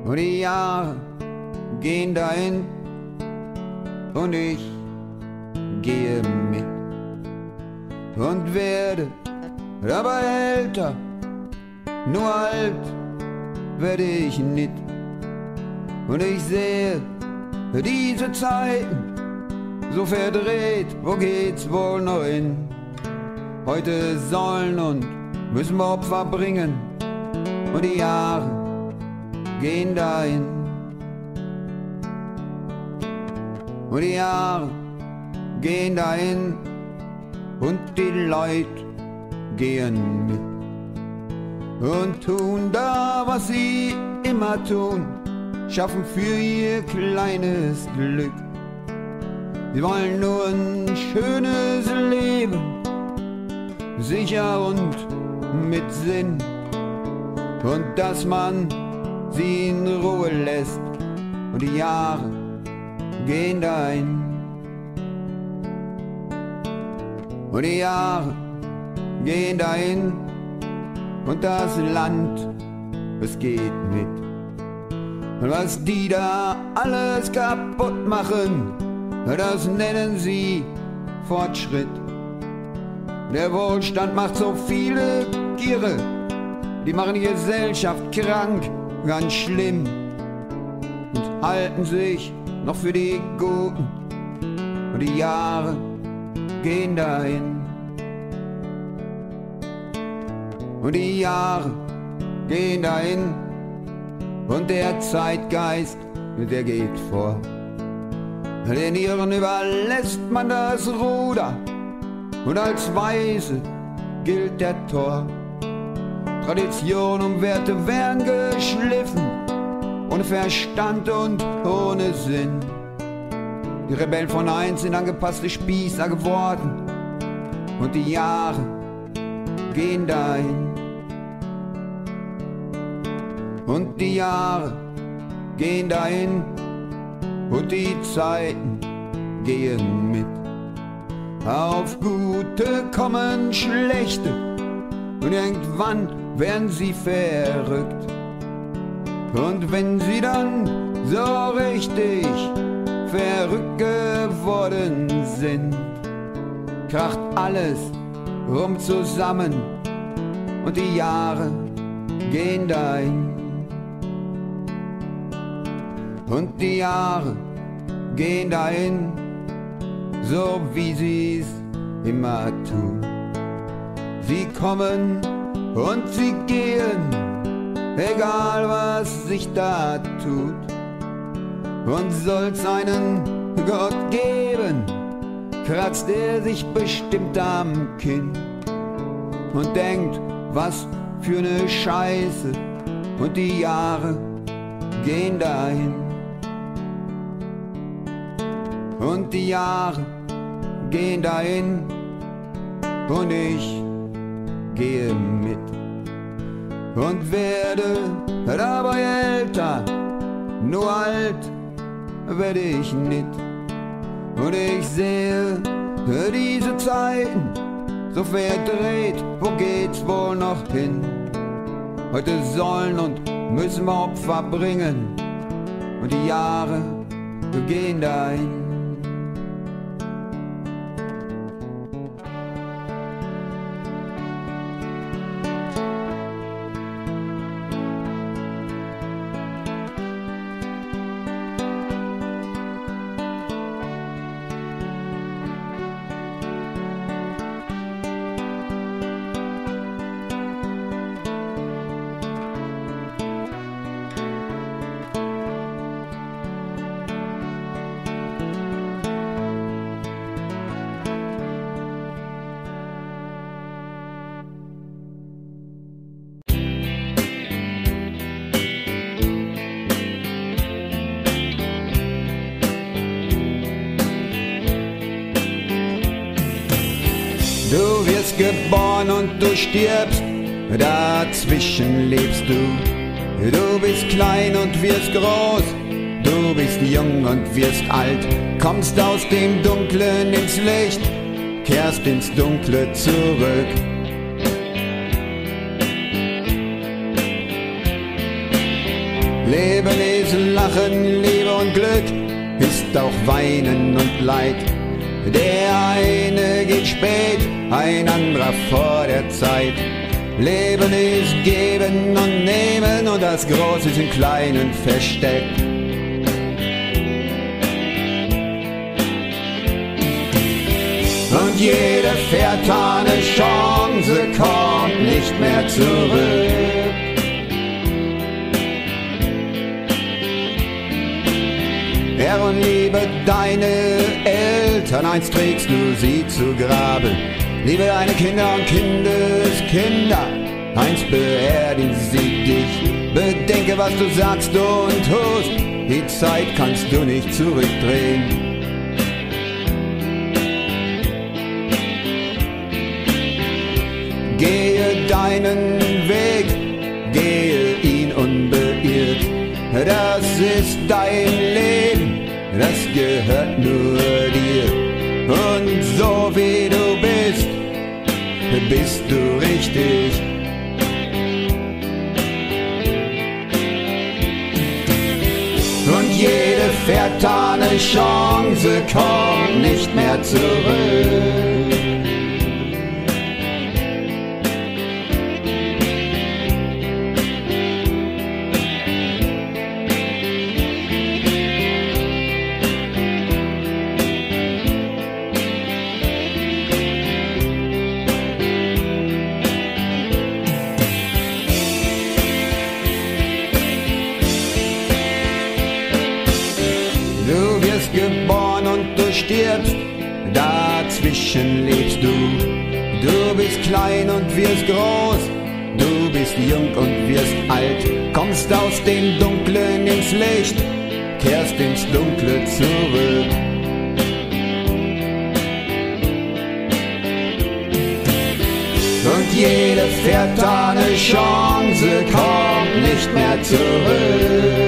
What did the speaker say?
Und die Jahre gehen dahin und ich gehe mit und werde dabei älter, nur alt werde ich nicht. Und ich sehe diese Zeiten so verdreht, wo geht's wohl noch hin? Heute sollen und müssen wir Opfer bringen und die Jahre gehen dahin. Und die Jahre gehen dahin und die Leute gehen mit und tun da, was sie immer tun, schaffen für ihr kleines Glück. Sie wollen nur ein schönes Leben, sicher und mit Sinn, und dass man sie in Ruhe lässt und die Jahre gehen dahin. Und die Jahre gehen dahin und das Land, es geht mit. Und was die da alles kaputt machen, das nennen sie Fortschritt. Der Wohlstand macht so viele Giere, die machen die Gesellschaft krank, ganz schlimm, und halten sich noch für die Guten. Und die Jahre gehen dahin. Und die Jahre gehen dahin und der Zeitgeist, der geht vor. Den Iren überlässt man das Ruder und als Weise gilt der Tor. Tradition und Werte werden geschliffen, ohne Verstand und ohne Sinn. Die Rebellen von einst sind angepasste Spießer geworden und die Jahre gehen dahin. Und die Jahre gehen dahin und die Zeiten gehen mit. Auf Gute kommen Schlechte und irgendwann werden sie verrückt. Und wenn sie dann so richtig verrückt geworden sind, kracht alles zusammen und die Jahre gehen dahin. Und die Jahre gehen dahin, so wie sie's immer tun. Sie kommen und sie gehen, egal was sich da tut. Und soll's einen Gott geben, kratzt er sich bestimmt am Kinn und denkt, was für eine Scheiße, und die Jahre gehen dahin. Und die Jahre gehen dahin und ich gehe mit und werde dabei älter, nur alt werde ich nicht. Und ich sehe diese Zeiten so verdreht, wo geht's wohl noch hin? Heute sollen und müssen wir Opfer bringen und die Jahre gehen dahin. Du wirst geboren und du stirbst, dazwischen lebst du. Du bist klein und wirst groß, du bist jung und wirst alt. Kommst aus dem Dunklen ins Licht, kehrst ins Dunkle zurück. Leben ist Lachen, Liebe und Glück, ist auch Weinen und Leid. Der eine geht spät, ein anderer vor der Zeit. Leben ist Geben und Nehmen und das Große ist im Kleinen versteckt. Und jede vertane Chance kommt nicht mehr zurück. Ehre und Liebe deine Eltern, einst trägst du sie zu Grabe. Liebe deine Kinder und Kindeskinder, einst beerdigen sie dich. Bedenke, was du sagst und tust, die Zeit kannst du nicht zurückdrehen. Gehe deinen Weg, gehe ihn unbeirrt. Das ist dein Leben, das gehört nur dir. Und so wie du bist, bist du richtig. Und jede vertane Chance kommt nicht mehr zurück. Du wirst geboren und du stirbst, dazwischen lebst du. Du bist klein und wirst groß, du bist jung und wirst alt. Kommst aus dem Dunklen ins Licht, kehrst ins Dunkle zurück. Und jede vertane Chance kommt nicht mehr zurück.